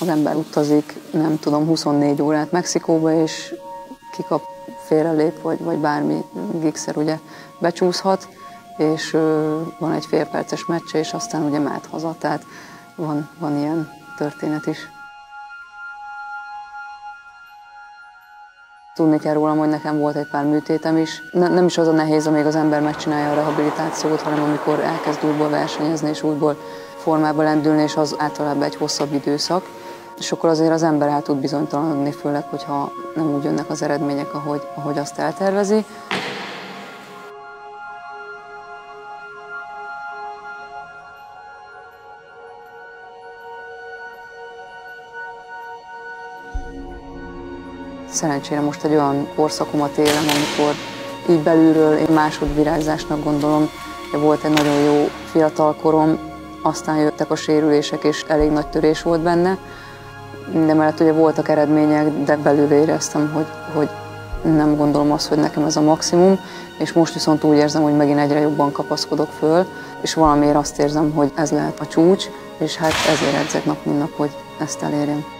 az ember utazik, nem tudom, 24 órát Mexikóba, és kikap, félrelép, vagy bármi gigszer ugye becsúszhat, és van egy félperces meccse, és aztán ugye mehet haza, tehát van ilyen történet is. Tudni kell rólam, hogy nekem volt egy pár műtétem is. Nem is az a nehéz, amíg az ember megcsinálja a rehabilitációt, hanem amikor elkezd újból versenyezni, és újból formába lendülni, és az általában egy hosszabb időszak. És akkor azért az ember el tud bizonytalanodni, főleg, hogyha nem úgy jönnek az eredmények, ahogy azt eltervezi. Szerencsére most egy olyan korszakomat élem, amikor így belülről én másodvirágzásnak gondolom. Volt egy nagyon jó fiatalkorom, aztán jöttek a sérülések, és elég nagy törés volt benne. De mellett ugye voltak eredmények, de belül éreztem, hogy nem gondolom azt, hogy nekem ez a maximum, és most viszont úgy érzem, hogy megint egyre jobban kapaszkodok föl, és valamiért azt érzem, hogy ez lehet a csúcs, és hát ezért edzek nap mint nap, hogy ezt elérjem.